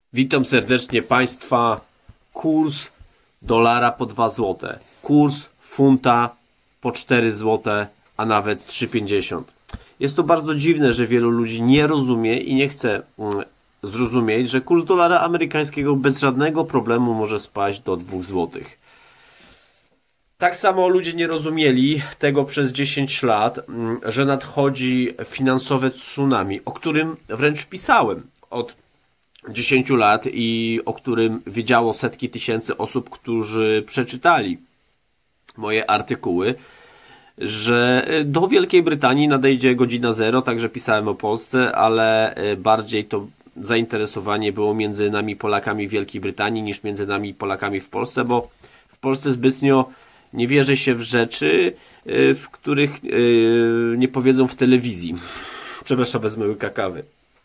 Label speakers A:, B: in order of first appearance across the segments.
A: Witam serdecznie Państwa. Kurs dolara po 2 zł. Kurs funta po 4 zł, a nawet 3,50. Jest to bardzo dziwne, że wielu ludzi nie rozumie i nie chce zrozumieć, że kurs dolara amerykańskiego bez żadnego problemu może spaść do 2 zł. Tak samo ludzie nie rozumieli tego przez 10 lat, że nadchodzi finansowe tsunami, o którym wręcz pisałem od 10 lat i o którym wiedziało setki tysięcy osób, którzy przeczytali moje artykuły, że do Wielkiej Brytanii nadejdzie godzina zero, także pisałem o Polsce, ale bardziej to zainteresowanie było między nami Polakami w Wielkiej Brytanii niż między nami Polakami w Polsce, bo w Polsce zbytnio nie wierzy się w rzeczy, w których nie powiedzą w telewizji. Przepraszam, wezmę łyka kawy.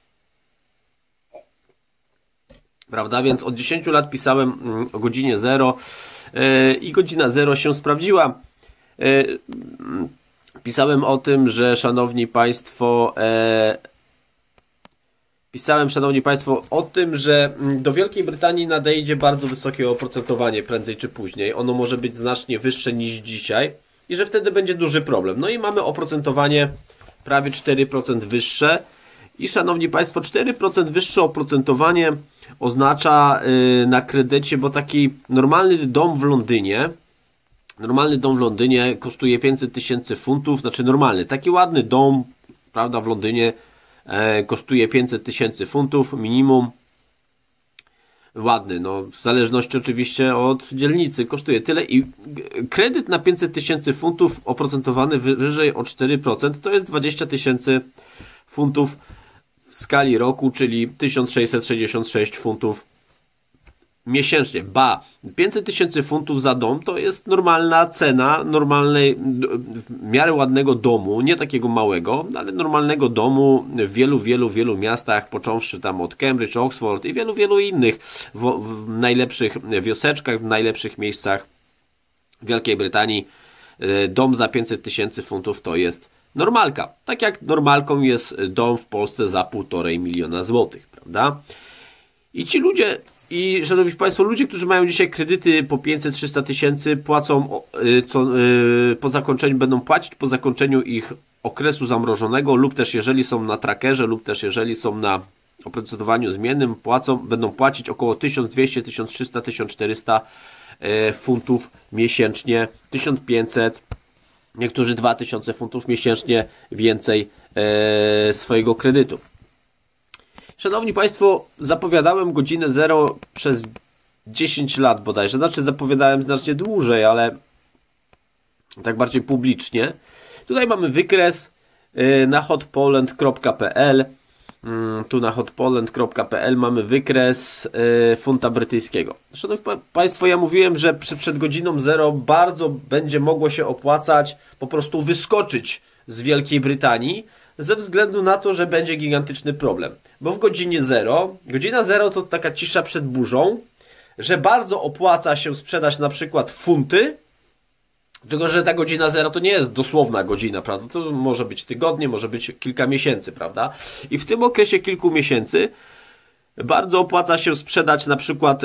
A: Prawda? Więc od 10 lat pisałem o godzinie zero i godzina zero się sprawdziła. Pisałem o tym, że szanowni Państwo, o tym, że do Wielkiej Brytanii nadejdzie bardzo wysokie oprocentowanie prędzej czy później. Ono może być znacznie wyższe niż dzisiaj i że wtedy będzie duży problem. No i mamy oprocentowanie prawie 4% wyższe. I szanowni Państwo, 4% wyższe oprocentowanie oznacza na kredycie, bo taki normalny dom w Londynie kosztuje 500 tysięcy funtów, znaczy normalny, taki ładny dom, prawda, w Londynie kosztuje 500 tysięcy funtów minimum. Ładny, no w zależności oczywiście od dzielnicy kosztuje tyle i kredyt na 500 tysięcy funtów oprocentowany wyżej o 4% to jest 20 tysięcy funtów w skali roku, czyli 1666 funtów miesięcznie. 500 tysięcy funtów za dom to jest normalna cena normalnej, w miarę ładnego domu, nie takiego małego, ale normalnego domu w wielu miastach, począwszy tam od Cambridge, Oxford i wielu innych, w najlepszych wioseczkach, w najlepszych miejscach Wielkiej Brytanii. Dom za 500 tysięcy funtów to jest normalka. Tak jak normalką jest dom w Polsce za 1,5 miliona złotych, prawda? I ci ludzie, szanowni Państwo, ludzie, którzy mają dzisiaj kredyty po 500-300 tysięcy, płacą po zakończeniu, będą płacić po zakończeniu ich okresu zamrożonego, lub też jeżeli są na trackerze, lub też jeżeli są na oprocentowaniu zmiennym, będą płacić około 1200, 1300, 1400 funtów miesięcznie, 1500, niektórzy 2000 funtów miesięcznie więcej swojego kredytu. Szanowni Państwo, zapowiadałem godzinę zero przez 10 lat bodajże. Znaczy zapowiadałem znacznie dłużej, ale tak bardziej publicznie. Tutaj mamy wykres na hotpoland.pl. Tu na hotpoland.pl mamy wykres funta brytyjskiego. Szanowni Państwo, ja mówiłem, że przed godziną zero bardzo będzie mogło się opłacać po prostu wyskoczyć z Wielkiej Brytanii, ze względu na to, że będzie gigantyczny problem. Bo w godzinie zero, godzina zero to taka cisza przed burzą, że bardzo opłaca się sprzedać na przykład funty, tylko że ta godzina zero to nie jest dosłowna godzina, prawda? To może być tygodnie, może być kilka miesięcy, prawda? I w tym okresie kilku miesięcy bardzo opłaca się sprzedać na przykład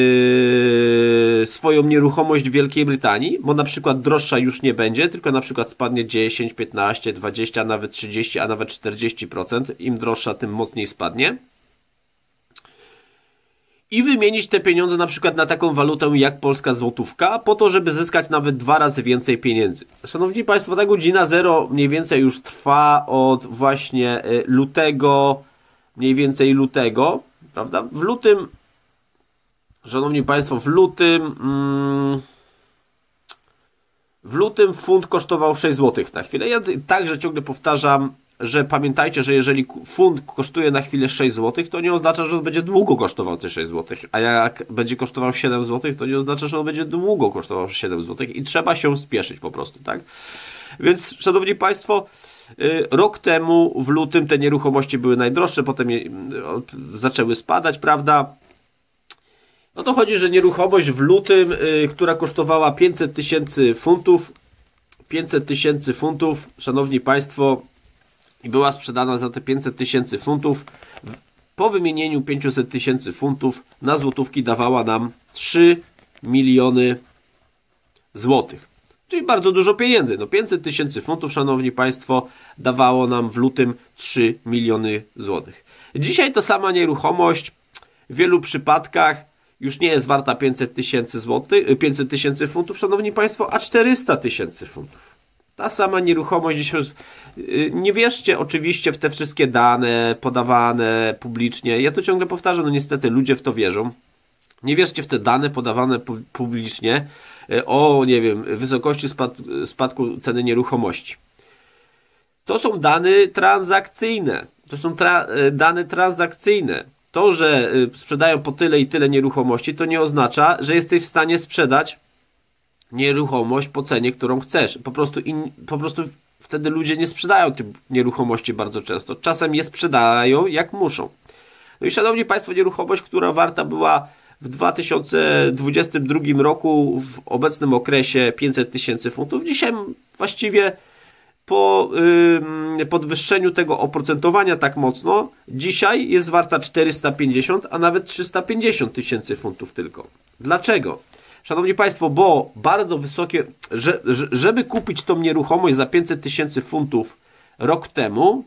A: swoją nieruchomość w Wielkiej Brytanii, bo na przykład droższa już nie będzie, tylko na przykład spadnie 10, 15, 20, nawet 30, a nawet 40%. Im droższa, tym mocniej spadnie. I wymienić te pieniądze na przykład na taką walutę jak polska złotówka, po to, żeby zyskać nawet 2 razy więcej pieniędzy. Szanowni Państwo, ta godzina zero mniej więcej już trwa od właśnie lutego, mniej więcej lutego, prawda? W lutym, szanowni Państwo, w lutym funt kosztował 6 zł na chwilę. Ja także ciągle powtarzam, że pamiętajcie, że jeżeli funt kosztuje na chwilę 6 zł, to nie oznacza, że on będzie długo kosztował te 6 zł. A jak będzie kosztował 7 zł, to nie oznacza, że on będzie długo kosztował 7 zł. I trzeba się spieszyć po prostu, tak? Więc, szanowni Państwo, rok temu w lutym te nieruchomości były najdroższe, potem zaczęły spadać, prawda? No to chodzi, że nieruchomość w lutym, która kosztowała 500 tysięcy funtów, szanowni Państwo, i była sprzedana za te 500 tysięcy funtów po wymienieniu 500 tysięcy funtów na złotówki dawała nam 3 miliony złotych. Czyli bardzo dużo pieniędzy. No 500 tysięcy funtów, szanowni państwo, dawało nam w lutym 3 miliony złotych. Dzisiaj ta sama nieruchomość w wielu przypadkach już nie jest warta 500 tysięcy złotych, 500 tysięcy funtów, szanowni państwo, a 400 tysięcy funtów. Ta sama nieruchomość dzisiaj, nie wierzcie oczywiście w te wszystkie dane podawane publicznie. Ja to ciągle powtarzam, no niestety ludzie w to wierzą. Nie wierzcie w te dane podawane publicznie o, nie wiem, wysokości spadku ceny nieruchomości. To są dane transakcyjne. To są dane transakcyjne. To, że sprzedają po tyle i tyle nieruchomości, to nie oznacza, że jesteś w stanie sprzedać nieruchomość po cenie, którą chcesz. Po prostu wtedy ludzie nie sprzedają tych nieruchomości bardzo często. Czasem je sprzedają jak muszą. No i szanowni państwo, nieruchomość, która warta była w 2022 roku w obecnym okresie 500 tysięcy funtów, dzisiaj właściwie po podwyższeniu tego oprocentowania tak mocno, dzisiaj jest warta 450, a nawet 350 tysięcy funtów tylko. Dlaczego? Szanowni państwo, bo bardzo wysokie, żeby kupić tą nieruchomość za 500 tysięcy funtów rok temu,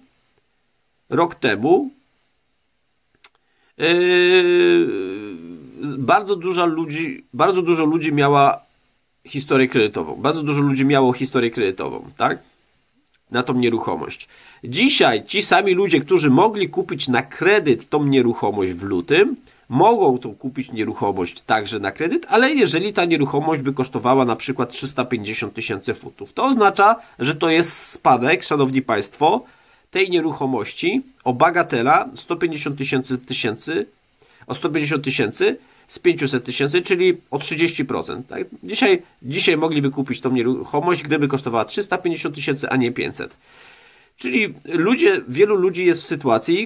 A: bardzo dużo ludzi miała historię kredytową. Bardzo dużo ludzi miało historię kredytową, tak? Na tą nieruchomość. Dzisiaj ci sami ludzie, którzy mogli kupić na kredyt tą nieruchomość w lutym, mogą tą kupić nieruchomość także na kredyt, ale jeżeli ta nieruchomość by kosztowała na przykład 350 tysięcy funtów, to oznacza, że to jest spadek, szanowni państwo, tej nieruchomości o bagatela 150 tysięcy o 150 tysięcy z 500 tysięcy, czyli o 30%. Tak? Dzisiaj mogliby kupić tą nieruchomość, gdyby kosztowała 350 tysięcy, a nie 500. Czyli wielu ludzi jest w sytuacji,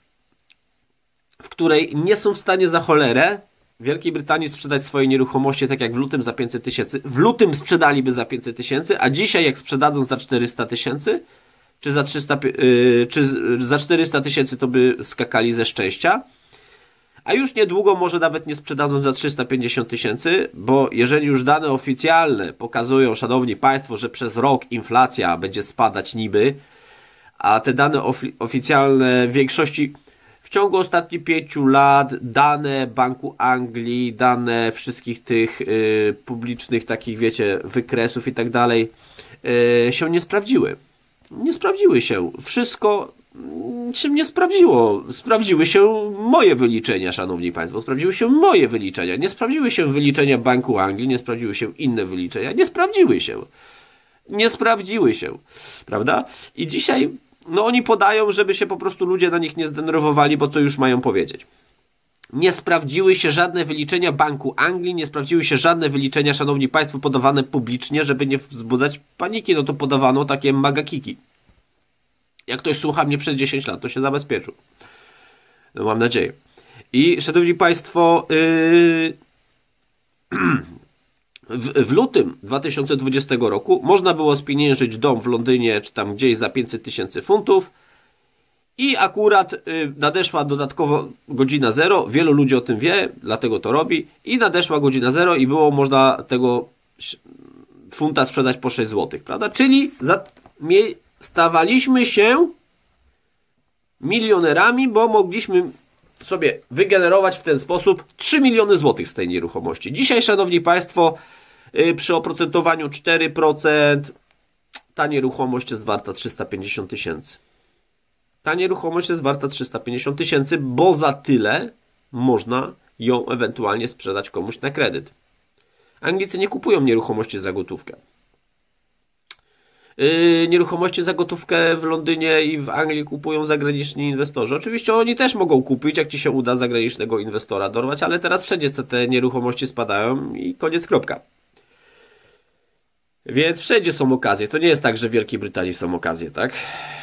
A: w której nie są w stanie za cholerę w Wielkiej Brytanii sprzedać swoje nieruchomości, tak jak w lutym za 500 tysięcy. W lutym sprzedaliby za 500 tysięcy, a dzisiaj jak sprzedadzą za 400 tysięcy, czy za 400 tysięcy, to by skakali ze szczęścia. A już niedługo może nawet nie sprzedadzą za 350 tysięcy, bo jeżeli już dane oficjalne pokazują, szanowni państwo, że przez rok inflacja będzie spadać niby, a te dane oficjalne w większości w ciągu ostatnich 5 lat, dane Banku Anglii, dane wszystkich tych publicznych takich, wiecie, wykresów i tak dalej, się nie sprawdziły. Nie sprawdziły się. Wszystko się nie sprawdziło. Sprawdziły się moje wyliczenia, szanowni państwo. Sprawdziły się moje wyliczenia. Nie sprawdziły się wyliczenia Banku Anglii, nie sprawdziły się inne wyliczenia. Nie sprawdziły się. Nie sprawdziły się. Prawda? I dzisiaj no oni podają, żeby się po prostu ludzie na nich nie zdenerwowali, bo co już mają powiedzieć. Nie sprawdziły się żadne wyliczenia Banku Anglii, nie sprawdziły się żadne wyliczenia, szanowni państwo, podawane publicznie, żeby nie wzbudzać paniki. No to podawano takie magakiki. Jak ktoś słucha mnie przez 10 lat, to się zabezpieczył. No mam nadzieję. I szanowni państwo, w lutym 2020 roku można było spieniężyć dom w Londynie, czy tam gdzieś za 500 tysięcy funtów i akurat nadeszła dodatkowo godzina 0. Wielu ludzi o tym wie, dlatego to robi. I nadeszła godzina 0 i było można tego funta sprzedać po 6 zł, prawda? Czyli stawaliśmy się milionerami, bo mogliśmy sobie wygenerować w ten sposób 3 miliony złotych z tej nieruchomości. Dzisiaj, szanowni państwo, przy oprocentowaniu 4% ta nieruchomość jest warta 350 tysięcy. Ta nieruchomość jest warta 350 tysięcy, bo za tyle można ją ewentualnie sprzedać komuś na kredyt. Anglicy nie kupują nieruchomości za gotówkę. Nieruchomości za gotówkę w Londynie i w Anglii kupują zagraniczni inwestorzy. Oczywiście oni też mogą kupić, jak ci się uda zagranicznego inwestora dorwać, ale teraz wszędzie te nieruchomości spadają i koniec, kropka. Więc wszędzie są okazje. To nie jest tak, że w Wielkiej Brytanii są okazje, tak?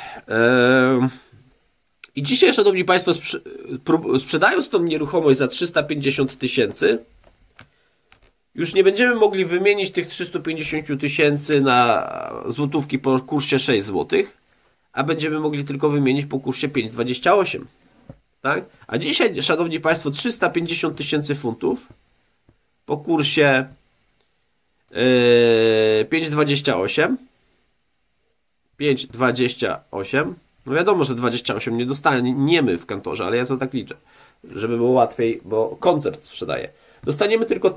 A: I dzisiaj, szanowni państwo, sprzedając tą nieruchomość za 350 tysięcy, już nie będziemy mogli wymienić tych 350 tysięcy na złotówki po kursie 6 zł, a będziemy mogli tylko wymienić po kursie 5,28. Tak? A dzisiaj, szanowni państwo, 350 tysięcy funtów po kursie 5,28. 5,28. No wiadomo, że 28 nie dostaniemy w kantorze, ale ja to tak liczę, żeby było łatwiej, bo koncert sprzedaje. Dostaniemy tylko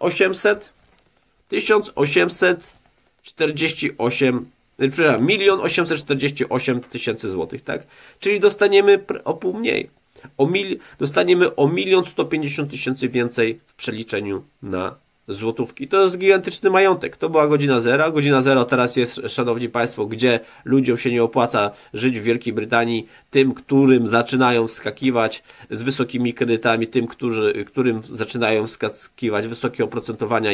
A: 1848, przepraszam, 1 848 tysięcy złotych, tak? Czyli dostaniemy o pół mniej. Dostaniemy o 1 150 000 więcej w przeliczeniu na złotówki. To jest gigantyczny majątek. To była godzina zero. Godzina zero teraz jest, szanowni państwo, gdzie ludziom się nie opłaca żyć w Wielkiej Brytanii. Tym, którym zaczynają wskakiwać z wysokimi kredytami, tym, którym zaczynają wskakiwać wysokie oprocentowania,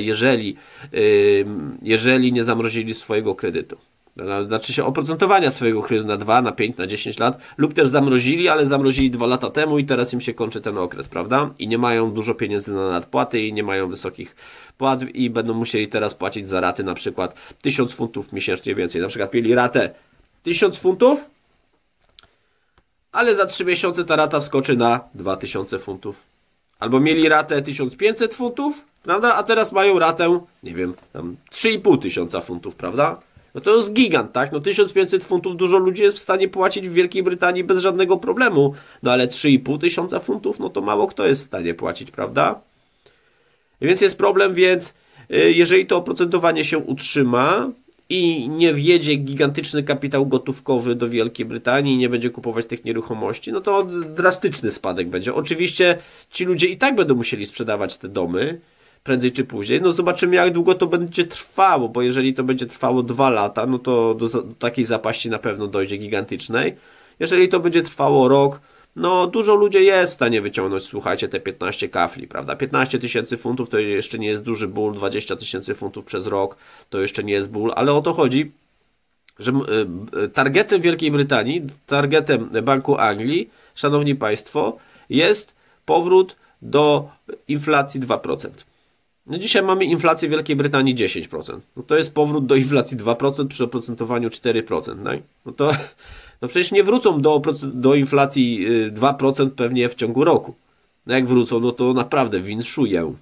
A: jeżeli nie zamrozili swojego kredytu. Znaczy się oprocentowania swojego kredytu na 2, na 5, na 10 lat, lub też zamrozili, ale zamrozili 2 lata temu i teraz im się kończy ten okres, prawda? I nie mają dużo pieniędzy na nadpłaty i nie mają wysokich płat i będą musieli teraz płacić za raty na przykład 1000 funtów miesięcznie więcej. Na przykład mieli ratę 1000 funtów, ale za 3 miesiące ta rata wskoczy na 2000 funtów. Albo mieli ratę 1500 funtów, prawda? A teraz mają ratę, nie wiem, tam 3500 funtów, prawda? No to jest gigant, tak? No 1500 funtów dużo ludzi jest w stanie płacić w Wielkiej Brytanii bez żadnego problemu. No ale 3500 funtów, no to mało kto jest w stanie płacić, prawda? Więc jest problem, więc jeżeli to oprocentowanie się utrzyma i nie wjedzie gigantyczny kapitał gotówkowy do Wielkiej Brytanii i nie będzie kupować tych nieruchomości, no to drastyczny spadek będzie. Oczywiście ci ludzie i tak będą musieli sprzedawać te domy, prędzej czy później. No zobaczymy, jak długo to będzie trwało, bo jeżeli to będzie trwało 2 lata, no to do takiej zapaści na pewno dojdzie gigantycznej. Jeżeli to będzie trwało rok, no dużo ludzi jest w stanie wyciągnąć, słuchajcie, te 15 kafli, prawda? 15 tysięcy funtów to jeszcze nie jest duży ból, 20 tysięcy funtów przez rok to jeszcze nie jest ból, ale o to chodzi, że targetem Wielkiej Brytanii, targetem Banku Anglii, szanowni państwo, jest powrót do inflacji 2%. No dzisiaj mamy inflację w Wielkiej Brytanii 10%. No to jest powrót do inflacji 2% przy oprocentowaniu 4%. Tak? No to no przecież nie wrócą do inflacji 2% pewnie w ciągu roku. No jak wrócą, no to naprawdę winszuję.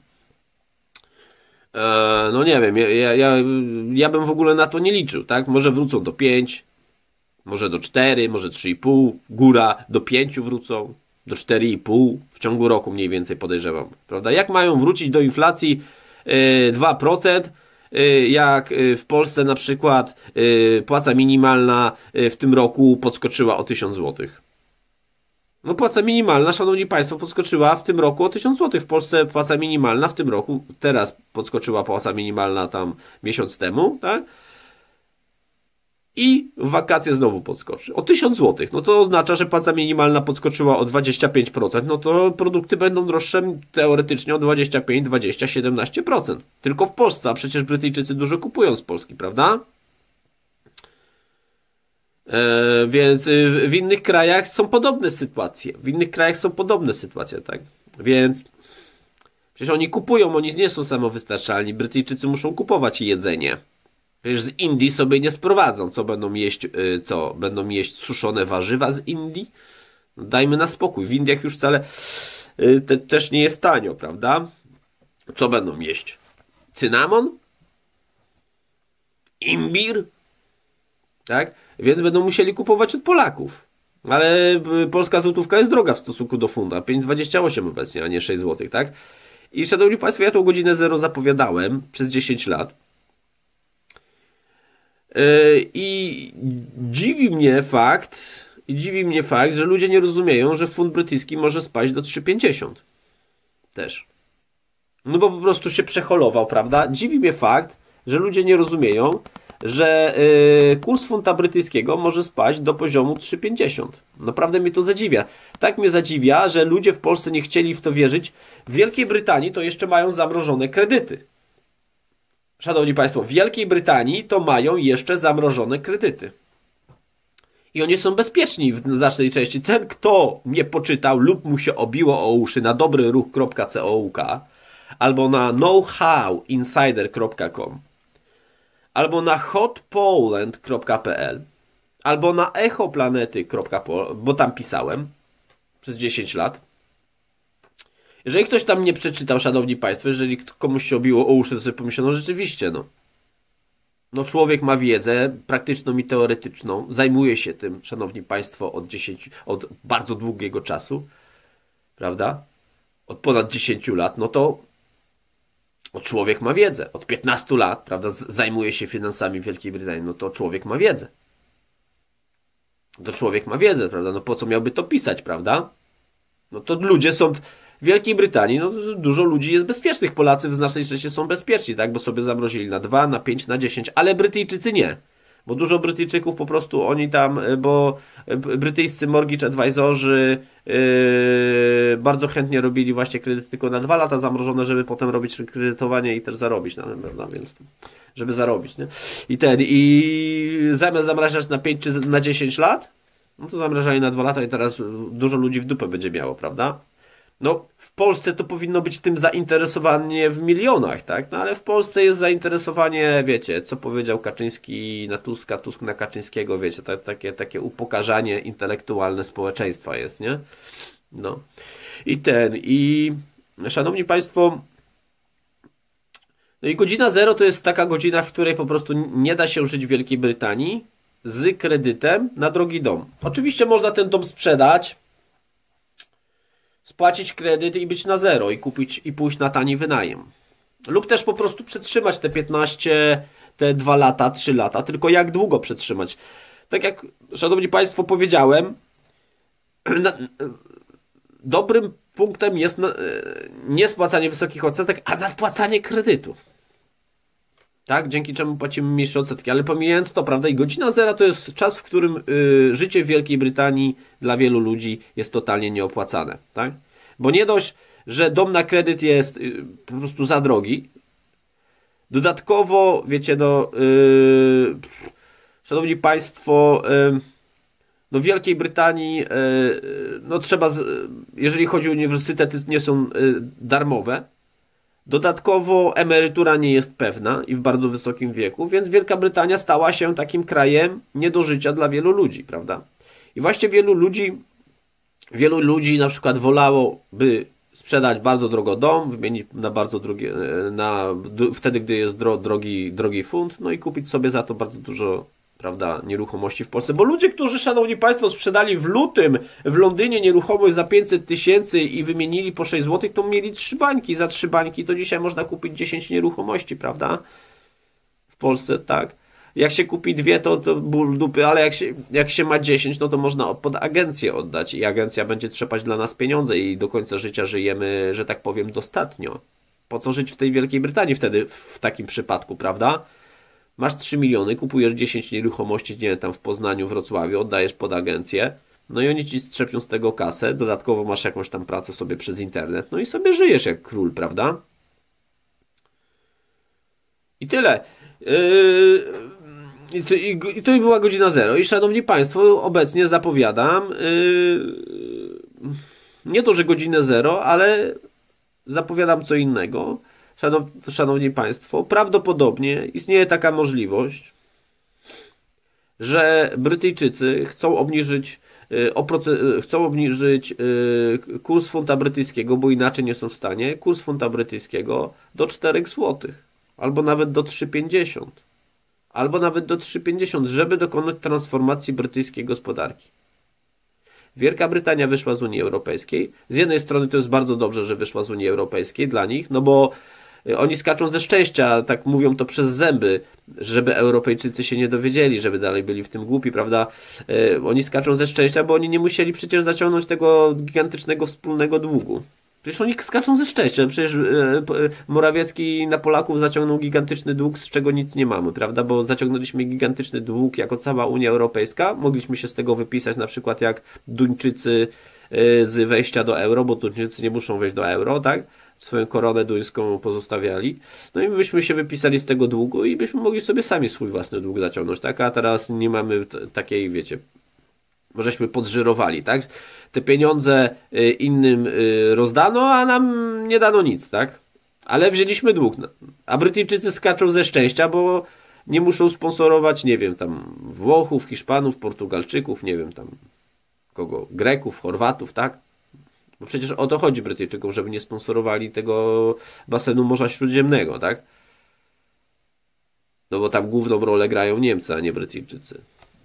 A: No nie wiem, ja bym w ogóle na to nie liczył. Tak? Może wrócą do 5, może do 4, może 3,5, góra do 5 wrócą, do 4,5 w ciągu roku mniej więcej podejrzewam. Prawda? Jak mają wrócić do inflacji 2%, jak w Polsce na przykład płaca minimalna w tym roku podskoczyła o 1000 zł. No płaca minimalna, szanowni państwo, podskoczyła w tym roku o 1000 zł. W Polsce płaca minimalna w tym roku, teraz podskoczyła płaca minimalna tam miesiąc temu, tak? I w wakacje znowu podskoczy. O 1000 zł. No to oznacza, że płaca minimalna podskoczyła o 25%. No to produkty będą droższe teoretycznie o 25, 20, 17%. Tylko w Polsce, a przecież Brytyjczycy dużo kupują z Polski, prawda? Więc w innych krajach są podobne sytuacje. Tak? Więc przecież oni kupują, oni nie są samowystarczalni. Brytyjczycy muszą kupować jedzenie. Przecież z Indii sobie nie sprowadzą. Co będą jeść? Co? Będą jeść suszone warzywa z Indii? No dajmy na spokój. W Indiach już wcale też nie jest tanio, prawda? Co będą jeść? Cynamon? Imbir? Tak? Więc będą musieli kupować od Polaków. Ale polska złotówka jest droga w stosunku do funta. 5,28 obecnie, a nie 6 zł, tak? I szanowni państwo, ja tą godzinę zero zapowiadałem przez 10 lat. I dziwi mnie fakt, że ludzie nie rozumieją, że funt brytyjski może spaść do 3,50. Też. No bo po prostu się przeholował, prawda? Dziwi mnie fakt, że ludzie nie rozumieją, że kurs funta brytyjskiego może spaść do poziomu 3,50. Naprawdę mnie to zadziwia. Tak mnie zadziwia, że ludzie w Polsce nie chcieli w to wierzyć. W Wielkiej Brytanii to jeszcze mają zamrożone kredyty. Szanowni państwo, w Wielkiej Brytanii to mają jeszcze zamrożone kredyty. I oni są bezpieczni w znacznej części. Ten, kto mnie poczytał lub mu się obiło o uszy na dobryruch.couk albo na knowhowinsider.com albo na hotpoland.pl albo na echoplanety.pl, bo tam pisałem. przez 10 lat. Jeżeli ktoś tam nie przeczytał, szanowni państwo, jeżeli komuś się obiło o uszy, to sobie pomyślał, no rzeczywiście, no człowiek ma wiedzę praktyczną i teoretyczną, zajmuje się tym, szanowni państwo, od bardzo długiego czasu, prawda? Od ponad 10 lat, no to człowiek ma wiedzę. Od 15 lat, prawda, zajmuje się finansami Wielkiej Brytanii, no to człowiek ma wiedzę. To człowiek ma wiedzę, prawda? No po co miałby to pisać, prawda? No to ludzie są w Wielkiej Brytanii, no dużo ludzi jest bezpiecznych. Polacy w znacznej części są bezpieczni, tak? Bo sobie zamrozili na 2, na 5, na 10, ale Brytyjczycy nie. Bo dużo Brytyjczyków po prostu oni tam, bo brytyjscy mortgage advisorzy bardzo chętnie robili właśnie kredyty tylko na 2 lata zamrożone, żeby potem robić kredytowanie i też zarobić na tym, prawda? Więc żeby zarobić, nie? I zamiast zamrażać na 5 czy na 10 lat, no to zamrażali na 2 lata i teraz dużo ludzi w dupę będzie miało, prawda? No, w Polsce to powinno być tym zainteresowanie w milionach, tak? No ale w Polsce jest zainteresowanie, wiecie, co powiedział Kaczyński na Tuska, Tusk na Kaczyńskiego, wiecie, takie upokarzanie intelektualne społeczeństwa jest, nie? No. I szanowni państwo, no i godzina zero to jest taka godzina, w której po prostu nie da się żyć w Wielkiej Brytanii z kredytem na drogi dom. Oczywiście można ten dom sprzedać, spłacić kredyt i być na zero i kupić i pójść na tani wynajem. Lub też po prostu przetrzymać te 15, te 2 lata, 3 lata. Tylko jak długo przetrzymać? Tak jak, szanowni państwo, powiedziałem, dobrym punktem jest nie spłacanie wysokich odsetek, a nadpłacanie kredytu. Tak? Dzięki czemu płacimy mniejsze odsetki. Ale pomijając to, prawda, i godzina zera to jest czas, w którym życie w Wielkiej Brytanii dla wielu ludzi jest totalnie nieopłacane. Tak? Bo nie dość, że dom na kredyt jest po prostu za drogi. Dodatkowo, wiecie, szanowni państwo, no w Wielkiej Brytanii no trzeba, jeżeli chodzi o uniwersytety, nie są darmowe. Dodatkowo emerytura nie jest pewna i w bardzo wysokim wieku, więc Wielka Brytania stała się takim krajem nie do życia dla wielu ludzi, prawda? I właśnie wielu ludzi na przykład wolałoby sprzedać bardzo drogo dom, wymienić na bardzo drogie, wtedy gdy jest drogi funt, no i kupić sobie za to bardzo dużo, prawda, nieruchomości w Polsce. Bo ludzie, którzy, szanowni państwo, sprzedali w lutym w Londynie nieruchomość za 500 000 i wymienili po 6 zł, to mieli 3 bańki. Za 3 bańki to dzisiaj można kupić 10 nieruchomości, prawda? W Polsce, tak. Jak się kupi 2, to ból dupy, ale jak się ma 10, no to można pod agencję oddać i agencja będzie trzepać dla nas pieniądze i do końca życia żyjemy, że tak powiem, dostatnio. Po co żyć w tej Wielkiej Brytanii wtedy, w takim przypadku, prawda? Masz 3 miliony, kupujesz 10 nieruchomości, nie wiem, tam w Poznaniu, Wrocławiu, oddajesz pod agencję, no i oni ci strzepią z tego kasę, dodatkowo masz jakąś tam pracę sobie przez internet, no i sobie żyjesz jak król, prawda? I tyle. I to była godzina zero. I szanowni państwo, obecnie zapowiadam nie to, że godzinę zero, ale zapowiadam co innego. Szanowni państwo, prawdopodobnie istnieje taka możliwość, że Brytyjczycy chcą obniżyć kurs funta brytyjskiego, bo inaczej nie są w stanie, kurs funta brytyjskiego do 4 zł, albo nawet do 3,50, albo nawet do 3,50, żeby dokonać transformacji brytyjskiej gospodarki. Wielka Brytania wyszła z Unii Europejskiej. Z jednej strony to jest bardzo dobrze, że wyszła z Unii Europejskiej dla nich, no bo oni skaczą ze szczęścia, tak mówią to przez zęby, żeby Europejczycy się nie dowiedzieli, żeby dalej byli w tym głupi, prawda? Oni skaczą ze szczęścia, bo oni nie musieli przecież zaciągnąć tego gigantycznego wspólnego długu. Przecież oni skaczą ze szczęścia. Przecież Morawiecki na Polaków zaciągnął gigantyczny dług, z czego nic nie mamy, prawda? Bo zaciągnęliśmy gigantyczny dług jako cała Unia Europejska. Mogliśmy się z tego wypisać na przykład jak Duńczycy z wejścia do euro, bo Duńczycy nie muszą wejść do euro, tak? Swoją koronę duńską pozostawiali. No i byśmy się wypisali z tego długu i byśmy mogli sobie sami swój własny dług zaciągnąć, tak? A teraz nie mamy takiej, wiecie, bo żeśmy podżyrowali, tak? Te pieniądze innym rozdano, a nam nie dano nic, tak? Ale wzięliśmy dług. A Brytyjczycy skaczą ze szczęścia, bo nie muszą sponsorować, nie wiem, tam Włochów, Hiszpanów, Portugalczyków, nie wiem, tam kogo, Greków, Chorwatów, tak? Bo przecież o to chodzi Brytyjczykom, żeby nie sponsorowali tego basenu Morza Śródziemnego, tak? No bo tam główną rolę grają Niemcy, a nie Brytyjczycy.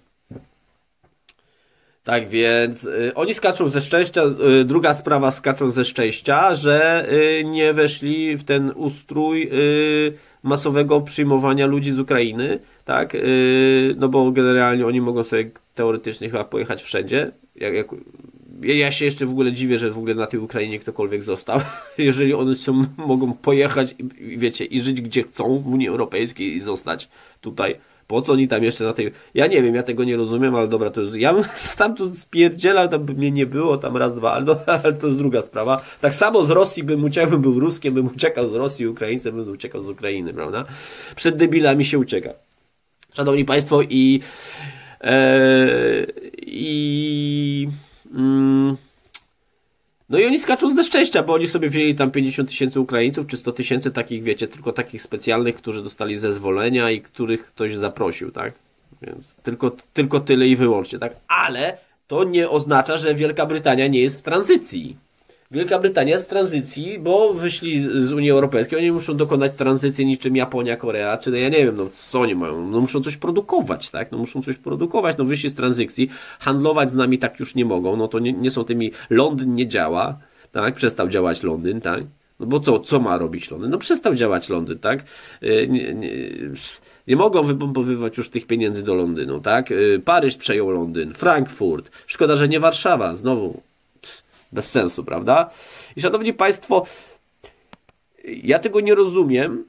A: Tak więc oni skaczą ze szczęścia. Druga sprawa, skaczą ze szczęścia, że nie weszli w ten ustrój masowego przyjmowania ludzi z Ukrainy, tak? No bo generalnie oni mogą sobie teoretycznie chyba pojechać wszędzie. Ja się jeszcze w ogóle dziwię, że w ogóle na tej Ukrainie ktokolwiek został. Jeżeli one mogą pojechać i wiecie, i żyć gdzie chcą w Unii Europejskiej i zostać tutaj. Po co oni tam jeszcze na tej... Ja nie wiem, ja tego nie rozumiem, ale dobra, to jest... Ja bym stamtąd spierdzielał, tam by mnie nie było, tam raz, dwa, ale to jest druga sprawa. Tak samo z Rosji bym uciekał, bym był Ruskiem, bym uciekał z Rosji, Ukraińcem bym uciekał z Ukrainy, prawda? Przed debilami się ucieka. Szanowni Państwo, no i oni skaczą ze szczęścia, bo oni sobie wzięli tam 50 000 Ukraińców, czy 100 000 takich, wiecie, tylko takich specjalnych, którzy dostali zezwolenia i których ktoś zaprosił, tak? Więc tylko tyle i wyłącznie, tak? Ale to nie oznacza, że Wielka Brytania nie jest w tranzycji. Wielka Brytania jest w tranzycji, bo wyszli z Unii Europejskiej, oni muszą dokonać tranzycji niczym Japonia, Korea, czy ja nie wiem, no co oni mają, no muszą coś produkować, tak, no muszą coś produkować, no wyszli z tranzycji, handlować z nami tak już nie mogą, no to nie są tymi, Londyn nie działa, tak, przestał działać Londyn, tak, no bo co ma robić Londyn, no przestał działać Londyn, tak, nie mogą wypompowywać już tych pieniędzy do Londynu, tak, Paryż przejął Londyn, Frankfurt, szkoda, że nie Warszawa, znowu, bez sensu, prawda? I szanowni Państwo, ja tego nie rozumiem.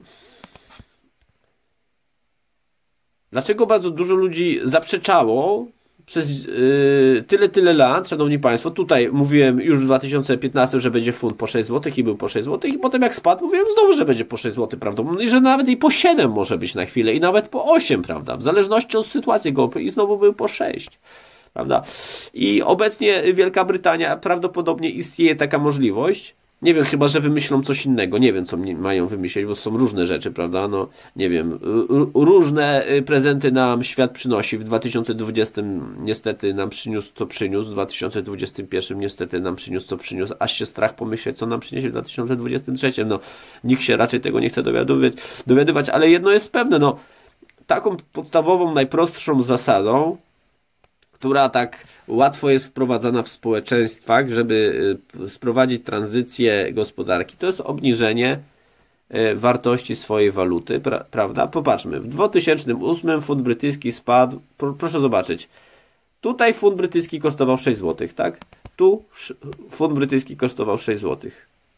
A: Dlaczego bardzo dużo ludzi zaprzeczało przez tyle lat, szanowni Państwo, tutaj mówiłem już w 2015, że będzie funt po 6 zł i był po 6 zł i potem jak spadł, mówiłem znowu, że będzie po 6 zł, prawda? I że nawet i po 7 może być na chwilę i nawet po 8, prawda? W zależności od sytuacji go i znowu był po 6. Prawda? I obecnie Wielka Brytania, prawdopodobnie istnieje taka możliwość. Nie wiem, chyba że wymyślą coś innego. Nie wiem, co mają wymyślić, bo są różne rzeczy, prawda? No, nie wiem. Różne prezenty nam świat przynosi. W 2020 niestety nam przyniósł, co przyniósł. W 2021 niestety nam przyniósł, co przyniósł. Aż się strach pomyśleć, co nam przyniesie w 2023. No, nikt się raczej tego nie chce dowiadywać, ale jedno jest pewne, no, taką podstawową, najprostszą zasadą, która tak łatwo jest wprowadzana w społeczeństwach, żeby sprowadzić tranzycję gospodarki, to jest obniżenie wartości swojej waluty, prawda? Popatrzmy, w 2008 funt brytyjski spadł, proszę zobaczyć, tutaj funt brytyjski kosztował 6 zł, tak? Tu funt brytyjski kosztował 6 zł.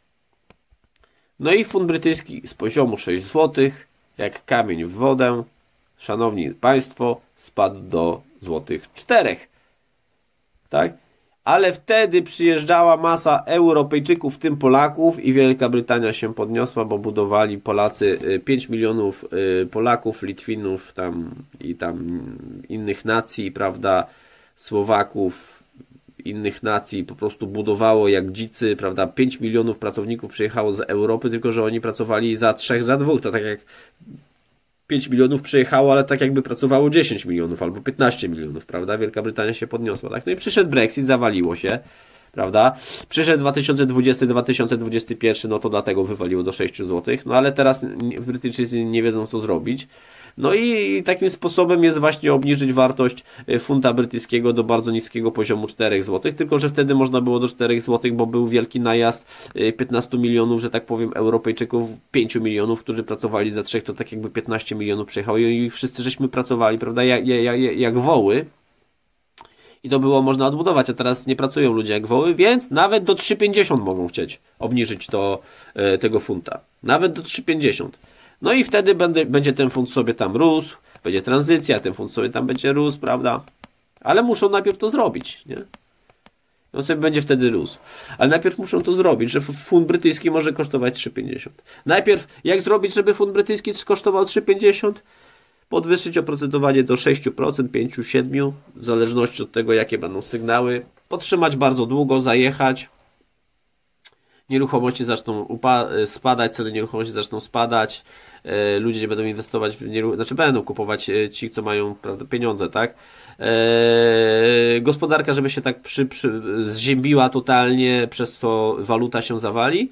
A: No i funt brytyjski z poziomu 6 zł, jak kamień w wodę, szanowni Państwo, spadł do złotych 4. Tak? Ale wtedy przyjeżdżała masa Europejczyków, w tym Polaków i Wielka Brytania się podniosła, bo budowali Polacy 5 milionów Polaków, Litwinów tam i tam innych nacji, prawda, Słowaków, innych nacji po prostu budowało jak dzicy, prawda, 5 milionów pracowników przyjechało z Europy, tylko że oni pracowali za 3, za 2, to tak jak 5 milionów przyjechało, ale tak jakby pracowało 10 milionów albo 15 milionów, prawda? Wielka Brytania się podniosła, tak? No i przyszedł Brexit, zawaliło się, prawda? Przyszedł 2020-2021, no to dlatego wywaliło do 6 zł, no ale teraz Brytyjczycy nie wiedzą, co zrobić. No i takim sposobem jest właśnie obniżyć wartość funta brytyjskiego do bardzo niskiego poziomu 4 zł, tylko że wtedy można było do 4 zł, bo był wielki najazd 15 milionów, że tak powiem, Europejczyków, 5 milionów, którzy pracowali za 3, to tak jakby 15 milionów przyjechało i wszyscy żeśmy pracowali, prawda, jak woły. I to było można odbudować, a teraz nie pracują ludzie jak woły, więc nawet do 3,50 mogą chcieć obniżyć tego funta. Nawet do 3,50. No i wtedy będzie ten fund sobie tam rósł, będzie tranzycja, ten fund sobie tam będzie rósł, prawda? Ale muszą najpierw to zrobić, nie? On sobie będzie wtedy rósł. Ale najpierw muszą to zrobić, że fund brytyjski może kosztować 3,50. Najpierw, jak zrobić, żeby fund brytyjski kosztował 3,50? Podwyższyć oprocentowanie do 6%, 5, 7%, w zależności od tego, jakie będą sygnały. Podtrzymać bardzo długo, zajechać Nieruchomości zaczną spadać, ceny nieruchomości zaczną spadać, ludzie nie będą inwestować w nieruchomości, znaczy będą kupować ci, co mają, prawda, pieniądze, tak? Gospodarka, żeby się tak zziębiła totalnie, przez co waluta się zawali.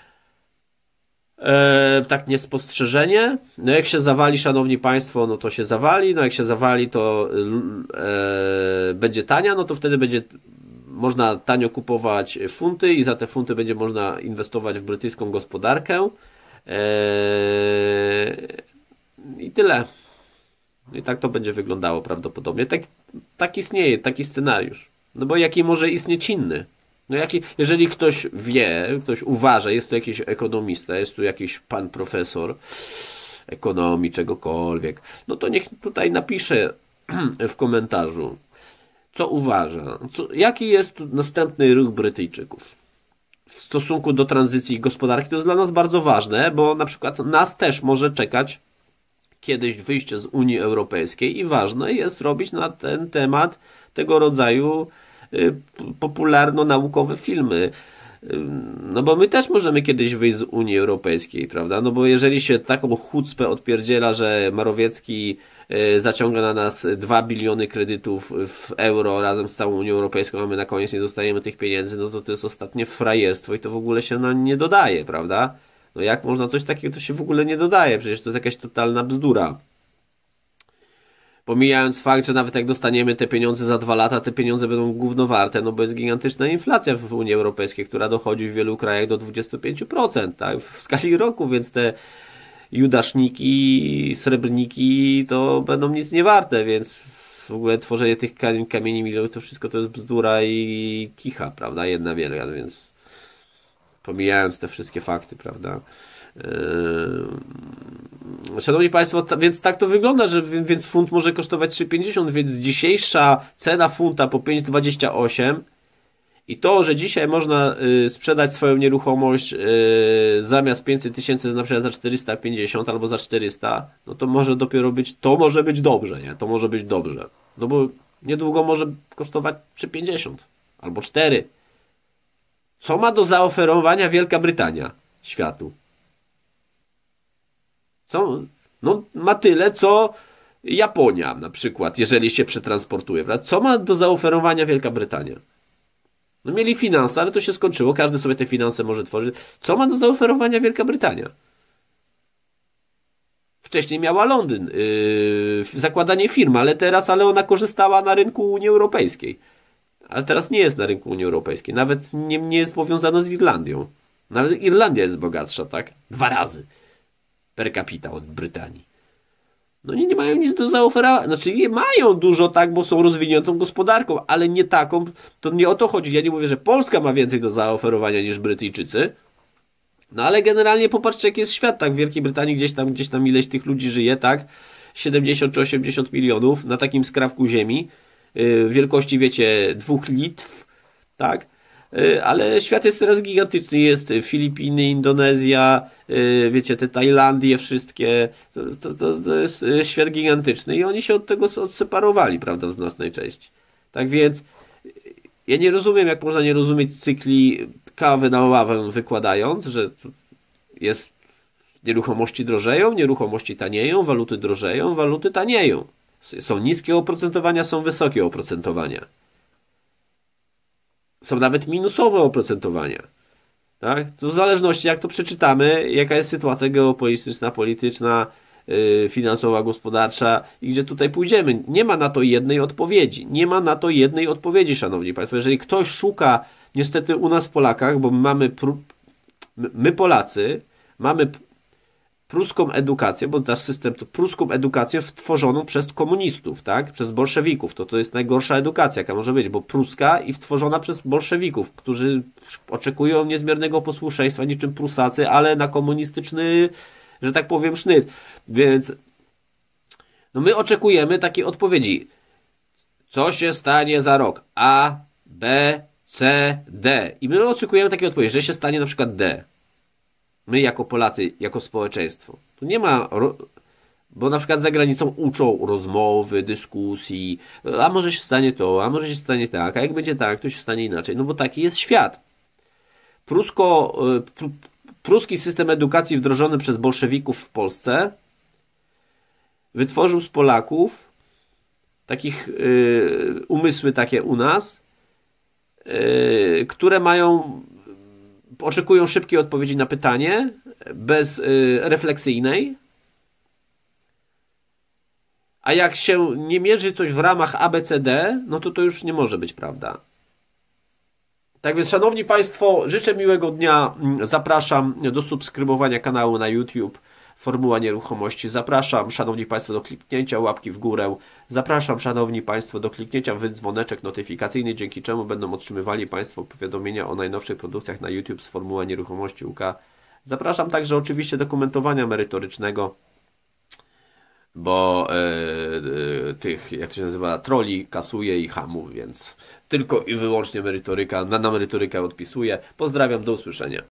A: Tak niespostrzeżenie. No jak się zawali, szanowni państwo, no to się zawali, no jak się zawali, to będzie tania, no to wtedy będzie można tanio kupować funty i za te funty będzie można inwestować w brytyjską gospodarkę. I tyle. I tak to będzie wyglądało prawdopodobnie. Tak istnieje, taki scenariusz. No bo jaki może istnieć inny? No jeżeli ktoś wie, ktoś uważa, jest to jakiś ekonomista, jest tu jakiś pan profesor ekonomii, czegokolwiek, no to niech tutaj napisze w komentarzu, co uważa, jaki jest następny ruch Brytyjczyków w stosunku do tranzycji gospodarki. To jest dla nas bardzo ważne, bo na przykład nas też może czekać kiedyś wyjście z Unii Europejskiej i ważne jest robić na ten temat tego rodzaju popularno-naukowe filmy. No bo my też możemy kiedyś wyjść z Unii Europejskiej, prawda? No bo jeżeli się taką chucpę odpierdziela, że Morawiecki zaciąga na nas 2 biliony kredytów w euro razem z całą Unią Europejską, a my na koniec nie dostajemy tych pieniędzy, no to jest ostatnie frajerstwo i to w ogóle się nam nie dodaje, prawda? No jak można coś takiego, to się w ogóle nie dodaje, przecież to jest jakaś totalna bzdura. Pomijając fakt, że nawet jak dostaniemy te pieniądze za 2 lata, te pieniądze będą gówno warte, no bo jest gigantyczna inflacja w Unii Europejskiej, która dochodzi w wielu krajach do 25%, tak, w skali roku, więc te judaszniki, srebrniki to będą nic nie warte, więc w ogóle tworzenie tych kamieni milowych to wszystko to jest bzdura i kicha, prawda, jedna wielka, więc pomijając te wszystkie fakty, prawda. Szanowni Państwo, więc tak to wygląda, że więc funt może kosztować 3,50, więc dzisiejsza cena funta po 5,28 i to, że dzisiaj można sprzedać swoją nieruchomość zamiast 500 tysięcy na przykład za 450 albo za 400, no to może dopiero być, to może być dobrze, nie? To może być dobrze. No bo niedługo może kosztować 3,50 albo 4. Co ma do zaoferowania Wielka Brytania światu? No, ma tyle, co Japonia na przykład, jeżeli się przetransportuje. Prawda? Co ma do zaoferowania Wielka Brytania? No mieli finanse, ale to się skończyło. Każdy sobie te finanse może tworzyć. Co ma do zaoferowania Wielka Brytania? Wcześniej miała Londyn, zakładanie firmy, ale ona korzystała na rynku Unii Europejskiej. Ale teraz nie jest na rynku Unii Europejskiej. Nawet nie jest powiązana z Irlandią. Nawet Irlandia jest bogatsza, tak? 2 razy per capita od Brytanii. No nie mają nic do zaoferowania. Znaczy nie mają dużo, tak, bo są rozwiniętą gospodarką, ale nie taką. To nie o to chodzi. Ja nie mówię, że Polska ma więcej do zaoferowania niż Brytyjczycy. No ale generalnie popatrzcie, jaki jest świat, tak? W Wielkiej Brytanii gdzieś tam ileś tych ludzi żyje, tak? 70 czy 80 milionów na takim skrawku ziemi. Wielkości, wiecie, 2 Litw, tak? Ale świat jest teraz gigantyczny. Jest Filipiny, Indonezja, wiecie, te Tajlandie wszystkie. To jest świat gigantyczny i oni się od tego odseparowali, prawda, w znacznej części. Tak więc ja nie rozumiem, jak można nie rozumieć cykli kawy na ławę wykładając, że jest nieruchomości drożeją, nieruchomości tanieją, waluty drożeją, waluty tanieją. Są niskie oprocentowania, są wysokie oprocentowania. Są nawet minusowe oprocentowania. Tak? To w zależności, jak to przeczytamy, jaka jest sytuacja geopolityczna, polityczna, finansowa, gospodarcza i gdzie tutaj pójdziemy. Nie ma na to jednej odpowiedzi. Nie ma na to jednej odpowiedzi, szanowni państwo. Jeżeli ktoś szuka, niestety u nas w Polakach, bo my Polacy mamy pruską edukację, bo nasz system to pruską edukację wtworzoną przez komunistów, tak? Przez bolszewików. To jest najgorsza edukacja, jaka może być, bo pruska i wtworzona przez bolszewików, którzy oczekują niezmiernego posłuszeństwa niczym Prusacy, ale na komunistyczny, że tak powiem, sznyt. Więc no my oczekujemy takiej odpowiedzi. Co się stanie za rok? A, B, C, D. I my oczekujemy takiej odpowiedzi, że się stanie na przykład D. My jako Polacy, jako społeczeństwo. Tu nie ma, bo na przykład za granicą uczą rozmowy, dyskusji, a może się stanie to, a może się stanie tak, a jak będzie tak, to się stanie inaczej. No bo taki jest świat. pruski system edukacji wdrożony przez bolszewików w Polsce wytworzył z Polaków takich umysły takie u nas, które oczekują szybkiej odpowiedzi na pytanie, bez refleksyjnej, a jak się nie mierzy coś w ramach ABCD, no to już nie może być prawda. Tak więc, szanowni Państwo, życzę miłego dnia. Zapraszam do subskrybowania kanału na YouTube Formuła Nieruchomości. Zapraszam, szanowni Państwo, do kliknięcia łapki w górę. Zapraszam, szanowni Państwo, do kliknięcia w dzwoneczek notyfikacyjny, dzięki czemu będą otrzymywali Państwo powiadomienia o najnowszych produkcjach na YouTube z Formuła Nieruchomości UK. Zapraszam także oczywiście do komentowania merytorycznego, bo tych, jak to się nazywa, troli kasuje i hamów, więc tylko i wyłącznie merytoryka, na merytorykę odpisuję. Pozdrawiam, do usłyszenia.